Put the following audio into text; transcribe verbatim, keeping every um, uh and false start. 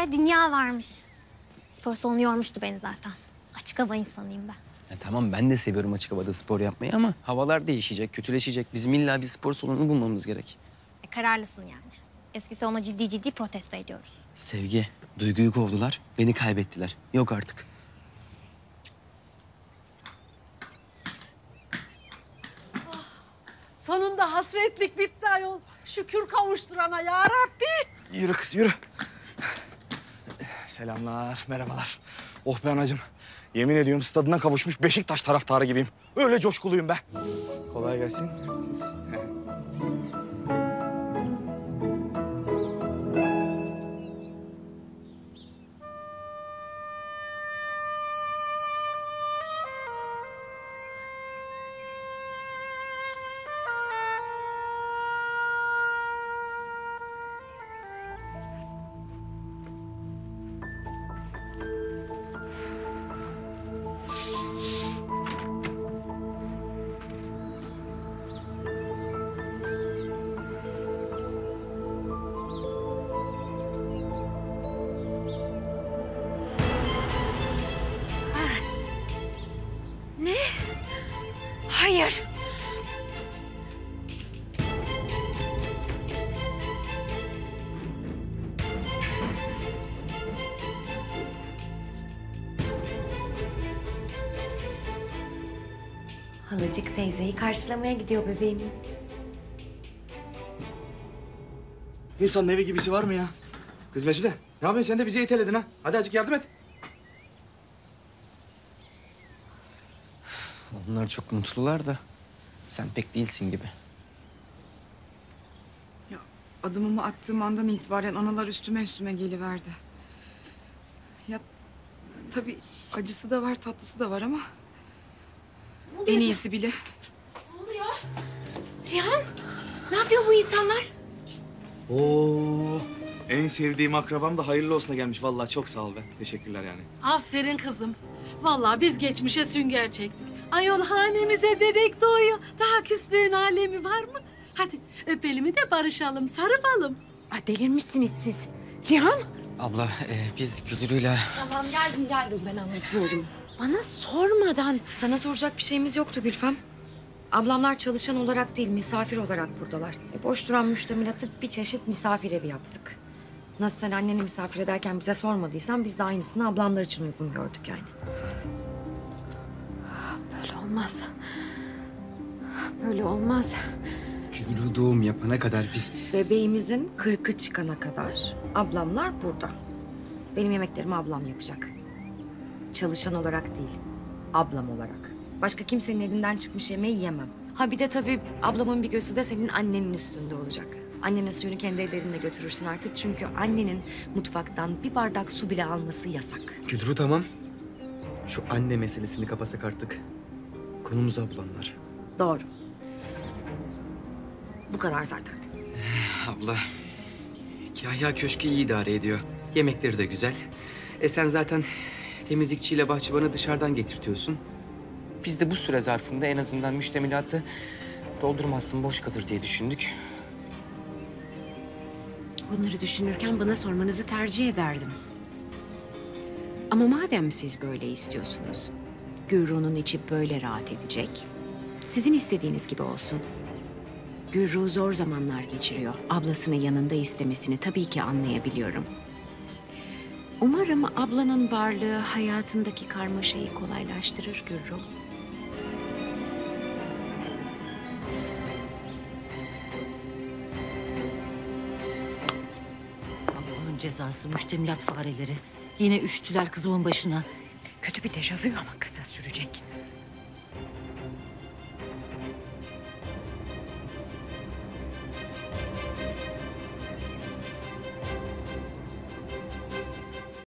kadar dünya varmış. Spor salonu yormuştu beni zaten. Açık hava insanıyım ben. Ya tamam ben de seviyorum açık havada spor yapmayı ama havalar değişecek, kötüleşecek. Bizim illa bir spor salonu bulmamız gerek. E, kararlısın yani. Eski salonu ciddi ciddi protesto ediyoruz. Sevgi, Duygu'yu kovdular, beni kaybettiler. Yok artık. Sonunda hasretlik bitti ayol. Şükür kavuşturana ya Rabbi. Yürü kız yürü. Selamlar, merhabalar. Oh be anacığım. Yemin ediyorum stadına kavuşmuş Beşiktaş taraftarı gibiyim. Öyle coşkuluyum be. Kolay gelsin. Siz... Hayır. Halacık teyzeyi karşılamaya gidiyor bebeğim. İnsanın evi gibisi var mı ya? Kız Mesude, ne yapıyorsun sen de bizi iteledin ha? Hadi azıcık yardım et. Onlar çok mutlular da sen pek değilsin gibi. Ya adımımı attığım andan itibaren analar üstüme üstüme geliverdi. Ya tabii acısı da var, tatlısı da var ama en iyisi bile. Ne oluyor? Cihan, ne yapıyor bu insanlar? Oo, en sevdiğim akrabam da hayırlı olsuna gelmiş. Vallahi çok sağ ol be. Teşekkürler yani. Aferin kızım. Vallahi biz geçmişe sünger çektik. Ayol hanemize bebek doğuyor. Daha küslüğün alemi var mı? Hadi öpelim de barışalım, sarılalım. Ay, delirmişsiniz siz. Cihan. Abla e, biz Güdürü'yle... Tamam geldim geldim ben anlatıyorum. Bana sormadan. Sana soracak bir şeyimiz yoktu Gülfem. Ablamlar çalışan olarak değil, misafir olarak buradalar. E, boş duran müştemilatı bir çeşit misafir evi yaptık. Nasıl sen anneni misafir ederken bize sormadıysan biz de aynısını ablamlar için uygun gördük yani. Böyle olmaz. Böyle olmaz. Güdürü doğum yapana kadar biz... Bebeğimizin kırkı çıkana kadar ablamlar burada. Benim yemeklerimi ablam yapacak. Çalışan olarak değil, ablam olarak. Başka kimsenin elinden çıkmış yemeği yemem. Ha bir de tabii ablamın bir gözü de senin annenin üstünde olacak. Annene suyunu kendi ellerinle götürürsün artık. Çünkü annenin mutfaktan bir bardak su bile alması yasak. Güdürü tamam. Şu anne meselesini kapasak artık. Konumuz ablanlar. Doğru. Bu kadar zaten. Abla, Kahya köşkü iyi idare ediyor. Yemekleri de güzel. E sen zaten temizlikçiyle bahçıvanı dışarıdan getirtiyorsun. Biz de bu süre zarfında en azından müştemilatı doldurmazsın, boş kalır diye düşündük. Bunları düşünürken bana sormanızı tercih ederdim. Ama madem siz böyle istiyorsunuz, Gürru'nun içi böyle rahat edecek, sizin istediğiniz gibi olsun. Gürru zor zamanlar geçiriyor. Ablasını yanında istemesini tabii ki anlayabiliyorum. Umarım ablanın varlığı hayatındaki karmaşayı kolaylaştırır Gürru. Allah'ın cezası müştemilat fareleri. Yine üştüler kızımın başına. Kötü bir dejavu ama kısa sürecek.